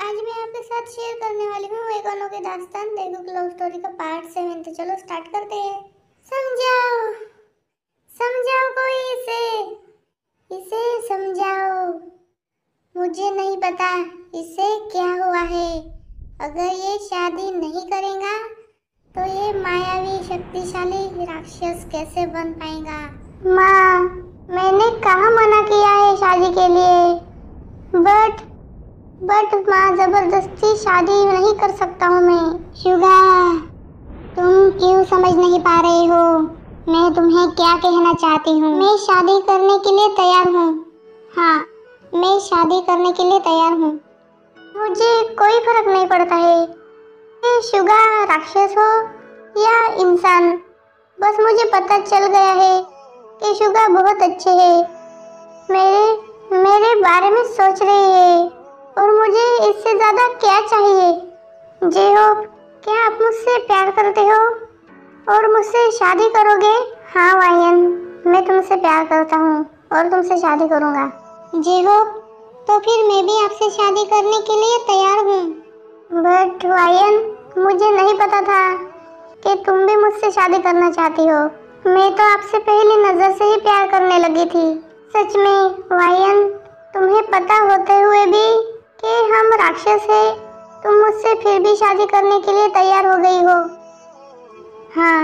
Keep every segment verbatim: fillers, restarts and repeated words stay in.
आज मैं आपके साथ शेयर करने वाली हूँ एक अनोखी दास्तान देखो लव स्टोरी का पार्ट सेवन। तो चलो स्टार्ट करते हैं। समझाओ समझाओ कोई इसे इसे समझाओ। मुझे नहीं पता इसे क्या हुआ है। अगर ये शादी नहीं करेगा तो ये मायावी शक्तिशाली राक्षस कैसे बन पाएगा। माँ, मैंने कहाँ मना किया है शादी के लिए, बट बट माँ जबरदस्ती शादी नहीं कर सकता हूँ मैं। शुगा, तुम क्यों समझ नहीं पा रहे हो मैं तुम्हें क्या कहना चाहती हूँ। मैं शादी करने के लिए तैयार हूँ। हाँ, मैं शादी करने के लिए तैयार हूँ। मुझे कोई फर्क नहीं पड़ता है ये शुगा राक्षस हो या इंसान। बस मुझे पता चल गया है कि शुगा बहुत अच्छे है, मेरे मेरे बारे में सोच रही है और मुझे इससे ज़्यादा क्या चाहिए। जे होप, क्या आप मुझसे प्यार करते हो और मुझसे शादी करोगे। हाँ वायन, मैं तुमसे प्यार करता हूँ और तुमसे शादी करूँगा। जे होप, तो फिर मैं भी आपसे शादी करने के लिए तैयार हूँ। बट वायन, मुझे नहीं पता था कि तुम भी मुझसे शादी करना चाहती हो। मैं तो आपसे पहली नज़र से ही प्यार करने लगी थी। सच में वायन, तुम्हें पता होते हुए भी कि हम राक्षस हैं, तुम मुझसे फिर भी शादी करने के लिए तैयार हो गई हो। हाँ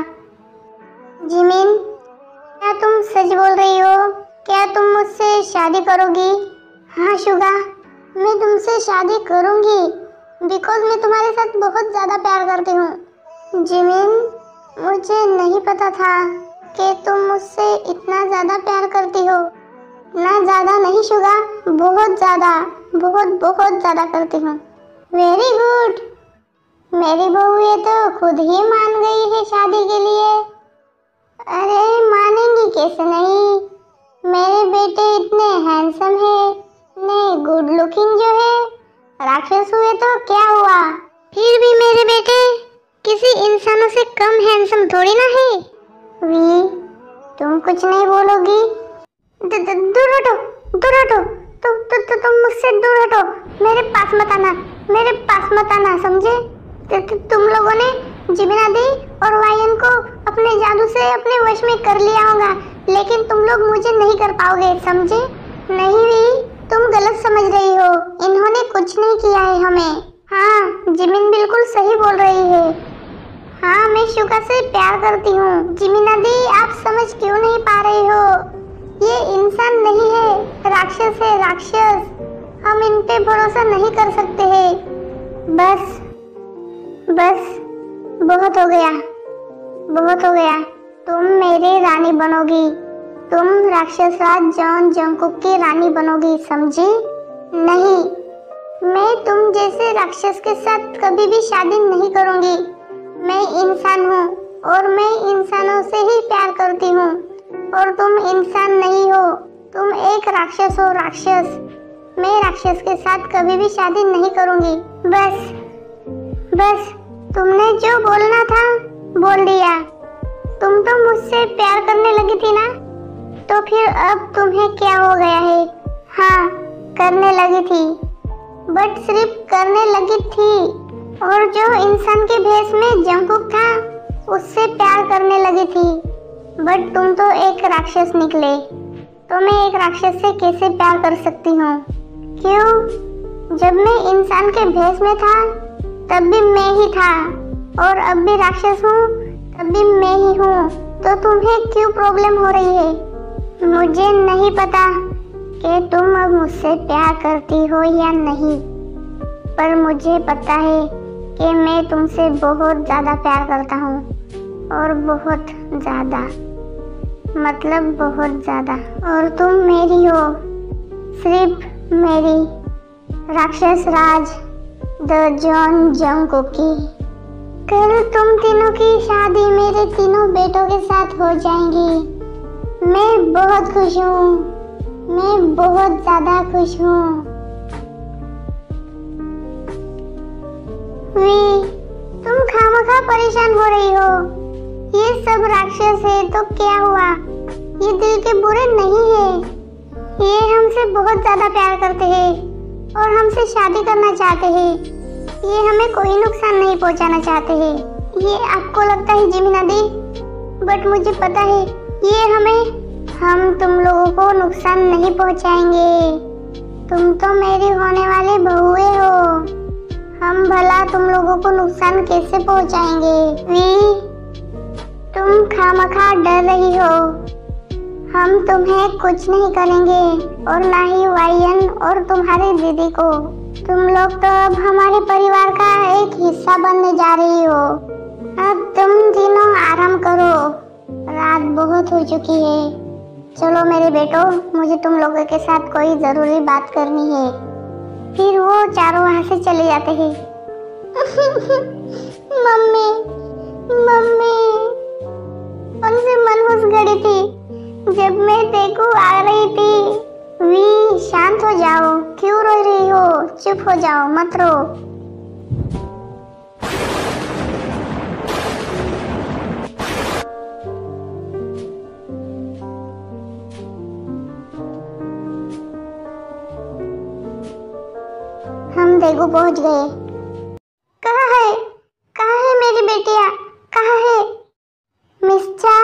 जिमिन, क्या तुम सच बोल रही हो? क्या तुम मुझसे शादी करोगी? हाँ शुगा, मैं तुमसे शादी करूँगी बिकॉज मैं तुम्हारे साथ बहुत ज़्यादा प्यार करती हूँ। जिमिन, मुझे नहीं पता था कि तुम मुझसे इतना ज़्यादा प्यार करती हो। ना ज़्यादा नहीं शुगा, बहुत ज़्यादा, बहुत बहुत ज़्यादा करती हूँ। वेरी गुड, मेरी बहू ये तो खुद ही मान गई है शादी के लिए। अरे मानेंगी कैसे नहीं, मेरे बेटे इतने हैंडसम है, इतने गुड लुकिंग जो है। राक्षस हुए तो क्या हुआ, फिर भी मेरे बेटे किसी इंसानों से कम हैंडसम थोड़ी ना है। वी, तुम कुछ नहीं बोलोगी? दूर हटो, दूर हटो, तुम तु, तु, तुम मुझसे दूर हटो, मेरे पास मत आना, मेरे पास मत आना, समझे? तु, तु, तुम लोगों ने जिमिना दी और वायन को अपने जादू से अपने वश में कर लिया होगा, लेकिन तुम लोग मुझे नहीं कर पाओगे, समझे? नहीं भी, तुम गलत समझ रही हो, इन्होंने कुछ नहीं किया है हमें। हाँ, जिमिन बिल्कुल सही बोल रही है। हाँ, मैं शुगा से प्यार करती हूँ। जिमिना दी, आप समझ क्यों नहीं पा रहे हो? ये इंसान नहीं है, राक्षस है, राक्षस। हम इन पे भरोसा नहीं कर सकते हैं। बस बस बहुत हो गया, बहुत हो गया। तुम मेरी रानी बनोगी, तुम राक्षस राज जॉन जंगकुक की रानी बनोगी, समझी? नहीं, मैं तुम जैसे राक्षस के साथ कभी भी शादी नहीं करूंगी। मैं इंसान हूँ और मैं इंसानों से ही प्यार करती हूँ और तुम इंसान नहीं हो, तुम एक राक्षस हो, राक्षस। मैं राक्षस के साथ कभी भी शादी नहीं करूंगी। बस बस तुमने जो बोलना था बोल दिया। तुम तो मुझसे प्यार करने लगी थी ना, तो फिर अब तुम्हें क्या हो गया है? हाँ, करने लगी थी, बट सिर्फ करने लगी थी, और जो इंसान के भेष में जंगकुक था उससे प्यार करने लगी थी। बट तुम तो एक राक्षस निकले, तो मैं एक राक्षस से कैसे प्यार कर सकती हूँ? क्यों? जब मैं इंसान के भेष में था तब भी मैं ही था, और अब भी राक्षस हूँ तब भी मैं ही हूँ, तो तुम्हें क्यों प्रॉब्लम हो रही है? मुझे नहीं पता कि तुम अब मुझसे प्यार करती हो या नहीं, पर मुझे पता है कि मैं तुमसे बहुत ज़्यादा प्यार करता हूँ, और बहुत ज़्यादा, मतलब बहुत ज़्यादा। और तुम मेरी हो, सिर्फ मेरी, राक्षस राज द जॉन जंगकुक की। कल तुम तीनों की शादी मेरे तीनों बेटों के साथ हो जाएंगी। मैं बहुत खुश हूँ, मैं बहुत ज़्यादा खुश हूँ। वी, तुम खामखा परेशान हो रही हो। ये सब राक्षस है तो क्या हुआ, ये दिल के बुरे नहीं है, ये हमसे बहुत ज्यादा प्यार करते हैं। और हमसे शादी करना चाहते हैं। ये हमें कोई नुकसान नहीं पहुंचाना चाहते हैं। ये आपको लगता है जिमी नदी, बट मुझे पता है ये हमें हम तुम लोगों को नुकसान नहीं पहुंचाएंगे। तुम तो मेरी होने वाली बहुएं हो। हम भला तुम लोगों को नुकसान कैसे पहुंचाएंगे? वी, तुम खामखा डर रही हो। हम तुम्हें कुछ नहीं करेंगे और ना ही वायन और तुम्हारी दीदी को। तुम लोग तो अब हमारे परिवार का एक हिस्सा बनने जा रही हो। अब तुम तीनों आराम करो, रात बहुत हो चुकी है। चलो मेरे बेटो, मुझे तुम लोगों के साथ कोई जरूरी बात करनी है। फिर वो चारों वहाँ से चले जाते हैं। मम्मी मम्मी उनसे मनहूस गई थी जब मैं देखो आ रही थी। वी, शांत हो जाओ, क्यों रो रही हो? चुप हो जाओ, मत रो। हम देखो पहुंच गए। कहाँ है कहाँ है मेरी बेटियाँ? कहाँ है मिस चा?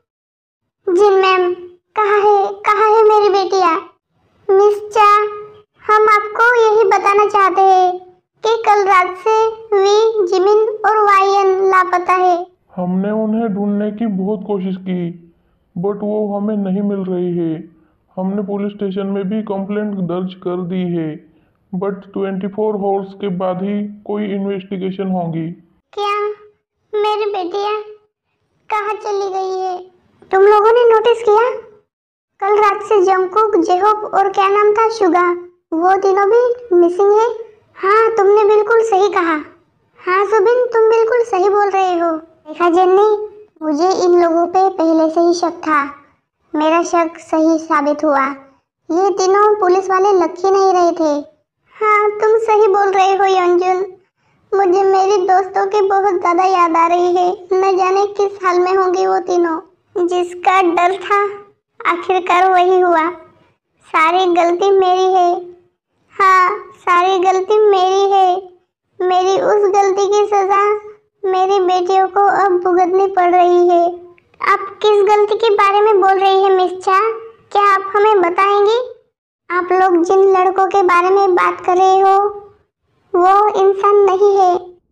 जिन मैम, कहाँ है कहाँ है मेरी बेटियाँ? मिस चा, हम आपको यही बताना चाहते हैं कि कल रात से वी, जिमिन और वायन लापता है। हमने उन्हें ढूंढने की बहुत कोशिश की, बट वो हमें नहीं मिल रही है। हमने पुलिस स्टेशन में भी कंप्लेंट दर्ज कर दी है, बट चौबीस आवर्स के बाद ही कोई इन्वेस्टिगेशन होगी। क्या मेरी बेटियाँ कहाँ चली गई है? तुम लोगों ने नोटिस किया कल रात से जंगकुक, जेहोप और क्या नाम था, शुगा, वो तीनों भी मिसिंग है। हाँ, तुमने बिल्कुल सही कहा। हाँ सुबिन, तुम बिल्कुल सही बोल रहे हो। देखा जेन्नी, मुझे इन लोगों पे पहले से ही शक था। मेरा शक सही साबित हुआ। ये तीनों पुलिस वाले लग ही नहीं रहे थे। हाँ, तुम सही बोल रहे हो यंजुन। मुझे मेरी दोस्तों की बहुत ज्यादा याद आ रही है। न जाने किस हाल में होंगी वो तीनों। जिसका डर था आखिरकार वही हुआ। सारी गलती मेरी है। हाँ, सारी गलती मेरी है। मेरी उस गलती की सजा मेरी बेटियों को अब भुगतनी पड़ रही है। आप किस गलती के बारे में बोल रही है मिस चा? क्या आप हमें बताएंगी? आप लोग जिन लड़कों के बारे में बात कर रहे हो वो इंसान नहीं है,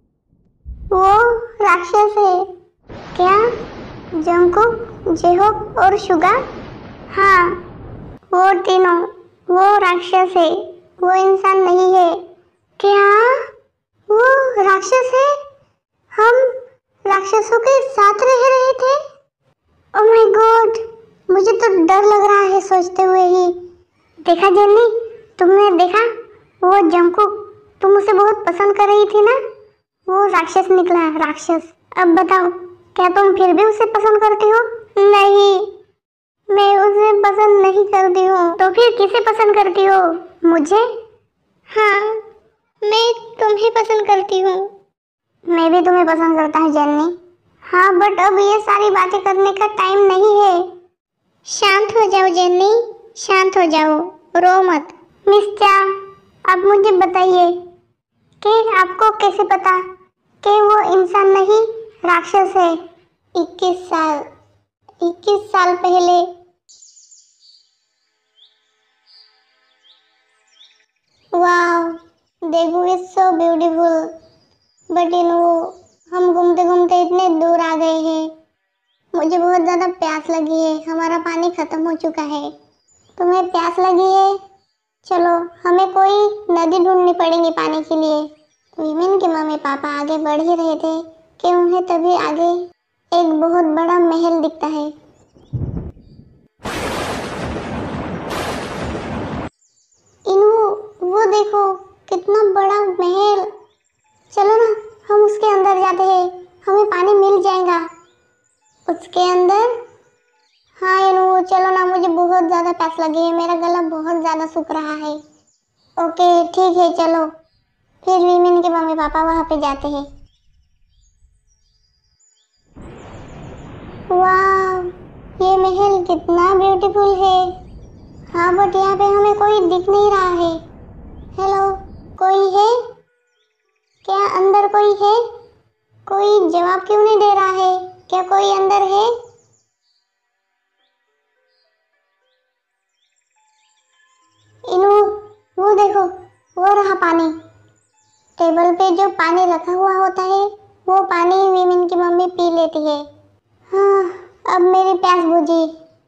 वो राक्षस है। क्या? जंगकुक, जेहोप और शुगा? हाँ, वो तीनों, वो राक्षस है, वो इंसान नहीं है। क्या वो राक्षस है? हम राक्षसों के साथ रह रहे थे? ओह माय गॉड, मुझे तो डर लग रहा है सोचते हुए ही। देखा जेन्नी, तुमने देखा वो जंगकुक, तुम उसे बहुत पसंद कर रही थी ना, वो राक्षस निकला, राक्षस। अब बताओ, क्या तुम फिर भी उसे पसंद करती हो? नहीं, मैं उसे पसंद नहीं करती हूँ। तो फिर किसे पसंद करती हो? मुझे? हाँ, मैं तुम्हें पसंद करती हूँ। मैं भी तुम्हें पसंद करता हूँ जेन्नी। हाँ, बट अब ये सारी बातें करने का टाइम नहीं है। शांत हो जाओ जेन्नी, शांत हो जाओ, रो मत। मिस चा, अब मुझे बताइए कि आपको कैसे पता कि वो इंसान नहीं राक्षस है? इक्कीस साल इक्कीस साल पहले वाह, देखो it's so beautiful. But in वो हम घूमते घूमते इतने दूर आ गए हैं। मुझे बहुत ज़्यादा प्यास लगी है, हमारा पानी ख़त्म हो चुका है। तुम्हें प्यास लगी है? चलो, हमें कोई नदी ढूंढनी पड़ेगी पानी के लिए। विमिन के मम्मी पापा आगे बढ़ ही रहे थे कि उन्हें तभी आगे एक बहुत बड़ा महल दिखता है। इनू, वो देखो कितना बड़ा महल। चलो ना, हम उसके अंदर जाते हैं, हमें पानी मिल जाएगा उसके अंदर। हाँ इनू, चलो ना, मुझे बहुत ज़्यादा प्यास लगी है, मेरा गला बहुत ज़्यादा सूख रहा है। ओके ठीक है, चलो। फिर विमिन के मम्मी पापा वहाँ पे जाते हैं। वाह, ये महल कितना ब्यूटीफुल है। हाँ, बट यहाँ पे हमें कोई दिख नहीं रहा है। हेलो, कोई है? कोई जवाब क्यों नहीं दे रहा है? क्या कोई अंदर है? इनू, वो देखो, वो रहा पानी। टेबल पे जो पानी रखा हुआ होता है वो पानी विमिन की मम्मी पी लेती है। हाँ, अब मेरी प्यास बुझी।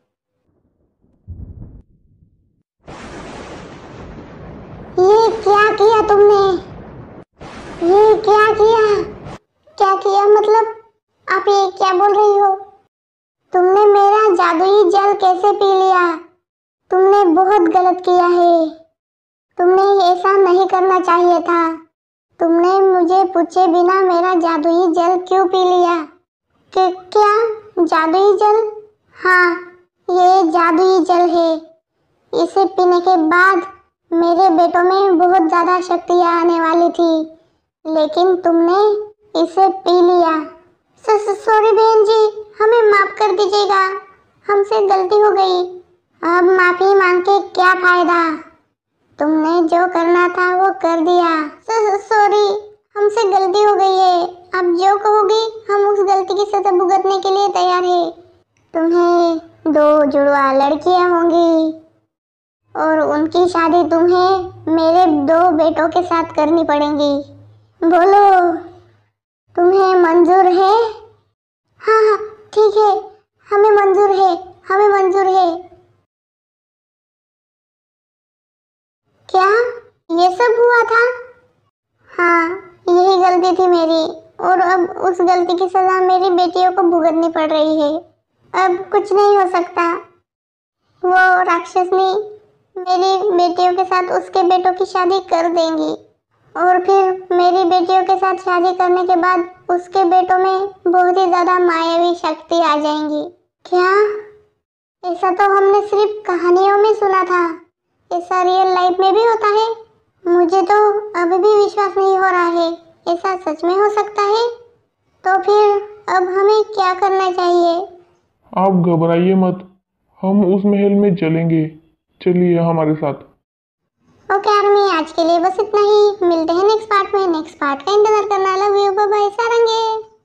ये क्या किया तुमने? ये क्या किया? क्या किया मतलब? आप ये क्या बोल रही हो? तुमने मेरा जादुई जल कैसे पी लिया? तुमने बहुत गलत किया है। तुमने ऐसा नहीं करना चाहिए था। तुमने मुझे पूछे बिना मेरा जादुई जल क्यों पी लिया? कि क्या जादुई जल? हाँ, ये जादुई जल है। इसे पीने के बाद मेरे बेटों में बहुत ज्यादा शक्तियाँ आने वाली थी, लेकिन तुमने इसे पी लिया। सॉरी बहन जी, हमें माफ कर दीजिएगा, हमसे गलती हो गई। अब माफी मांग के क्या फायदा? तुमने जो करना था वो कर दिया। सॉरी, हमसे गलती हो गई है। आप जो कहोगी हम उस गलती की सजा भुगतने के लिए तैयार है। तुम्हें दो जुड़वा लड़कियां होंगी और उनकी शादी तुम्हें मेरे दो बेटों के साथ करनी पड़ेगी। बोलो, तुम्हें मंजूर है? हाँ हाँ ठीक है, हमें मंजूर है, हमें मंजूर है। क्या ये सब हुआ था? हाँ, यही गलती थी मेरी और अब उस गलती की सजा मेरी बेटियों को भुगतनी पड़ रही है। अब कुछ नहीं हो सकता। वो राक्षसनी मेरी बेटियों के साथ उसके बेटों की शादी कर देंगी और फिर मेरी बेटियों के साथ शादी करने के बाद उसके बेटों में बहुत ही ज्यादा मायावी शक्ति आ जाएंगी। क्या? ऐसा तो हमने सिर्फ कहानियों में सुना था, ऐसा रियल लाइफ में भी होता है? मुझे तो अभी भी विश्वास नहीं हो रहा है, ऐसा सच में हो सकता है? तो फिर अब हमें क्या करना चाहिए? आप घबराइए मत, हम उस महल में चलेंगे, चलिए हमारे साथ। ओके आर्मी, आज के लिए बस इतना ही। मिलते हैं नेक्स्ट पार्ट में। नेक्स्ट पार्ट का इंतजार करना। Love you, bye bye सारंगे।